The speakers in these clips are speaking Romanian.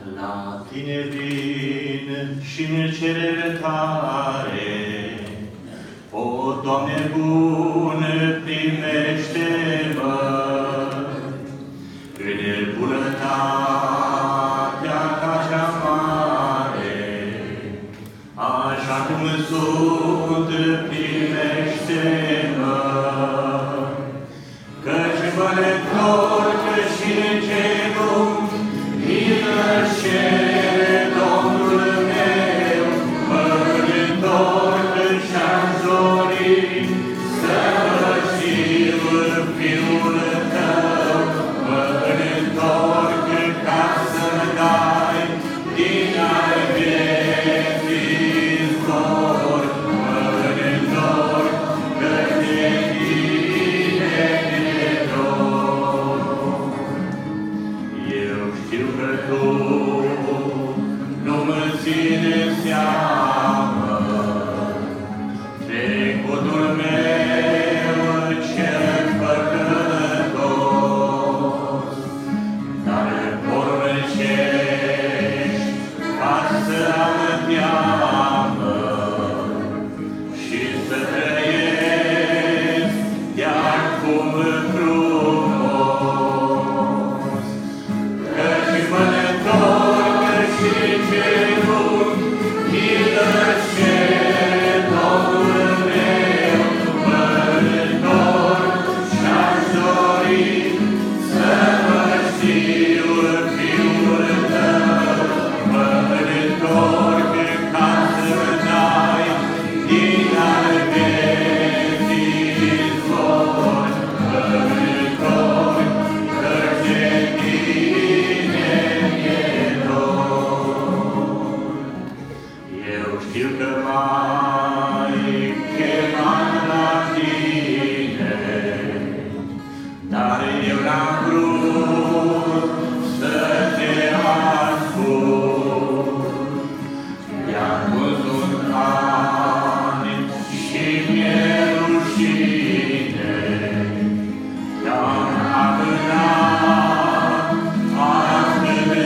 La tine vin și-mi cer iertare, o, Doamne bun, primește-mă în bunătatea Ta cea mare, așa cum sunt, primește-mă, căci mă întorc și-n genunchi, milă-cer Domnul meu, mă întorc și-aș dori să mă știu Fiul Tău, mă întorc ca să-mi dai din al vieții zbor, mă întorc către Tine de dor. Eu știu că Tu nu mă ține seamă, trecutul meu cel păcătos, dar poruncești ca să am teamă și să trăiesc de-acum frumos, căci mă întorc și-n genunchi, milă-cer Domnul meu, mă întorc și-aș dori să mă știu Fiul Tău, mă întorc ca să-mi dai din al vieții zbor, mă întorc către Tine mi-e dor. Eu știu că m-ai chemat la Tine, dar eu n-am vrut să Te ascult. De-acum sunt ani și mi-e rușine, te-am amânat atât de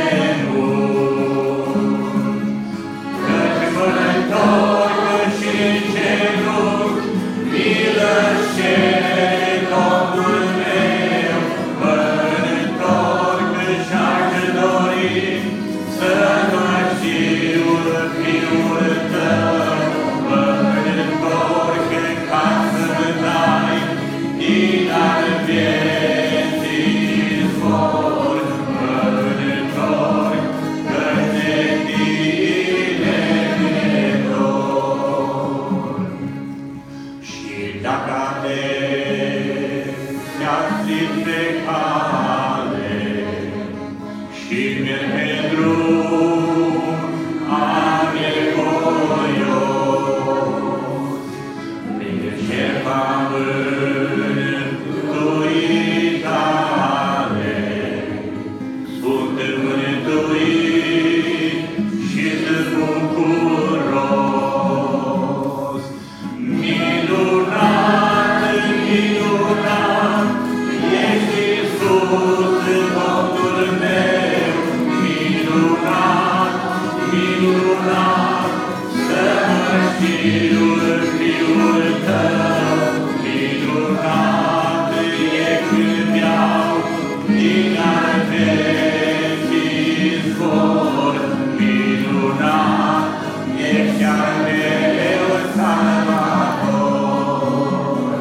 mult, căci mă întorc și-n genunchi, milă-cer Domnul meu, mă întorc și-aș dori să mă știu Fiul Tău, mă întorc ca să-mi dai din al vieții zbor, mă întorc către Tine mi-e dor. Și dacă adesea țin pe cale și merg pe drum anevoios, prin jertfa mântuirii Tale, sunt mântuit și-s bucuros. Minunat, minunat, ești Iisus, Domnul meu, minunat, minunat, să mă știu Fiul Tău, minunat e când beau din al vieții zbor, minunat ești al meu Salvator.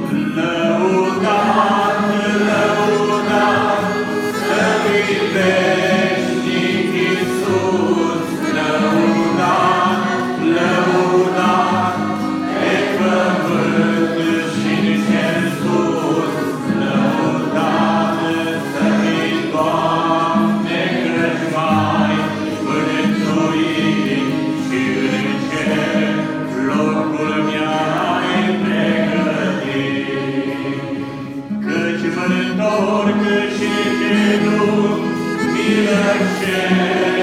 Lăudat, lăudat, să-i veșnic Iisus, lăudat, lăudat, pe pământ și-n cer sus, lăudat să-i Doamne, căci mai mântuit și în cer locul mi-ai pregătit. Căci mă întorc și-n genunchi, milă-cer